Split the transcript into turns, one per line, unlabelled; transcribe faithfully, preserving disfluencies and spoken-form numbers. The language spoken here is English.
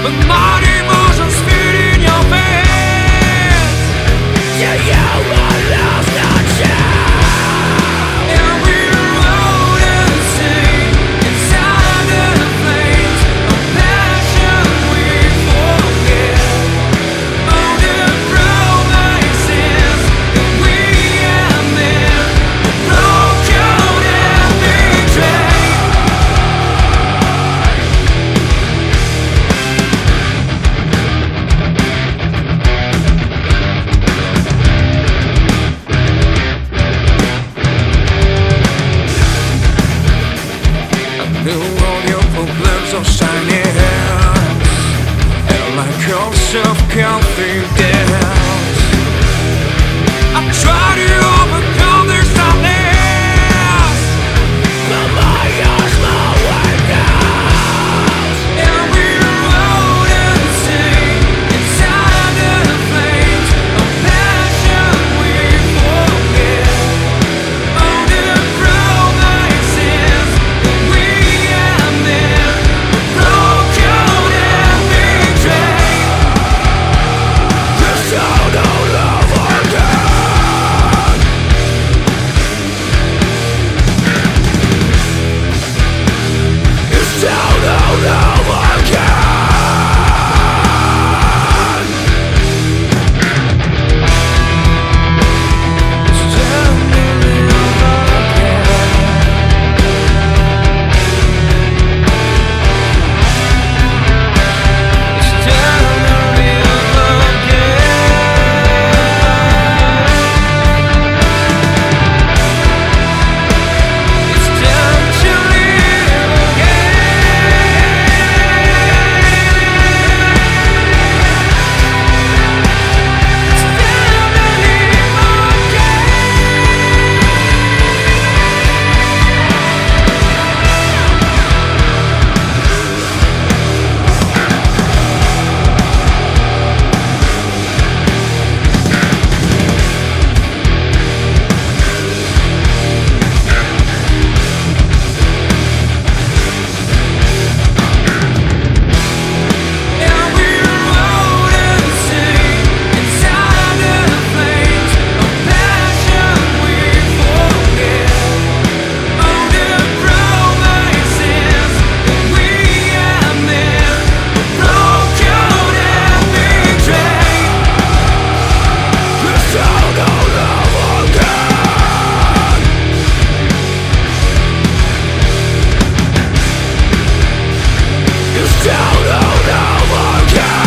Self-confidence. I try to overcome their sadness, but my eyes, my windows. Every road and sea, inside the flames of passion we forget. All the promises that we have made, broken and betrayed. Sound of love again. It's sound of love again. It's sound of love again. It's sound of love again. Down, down, down again.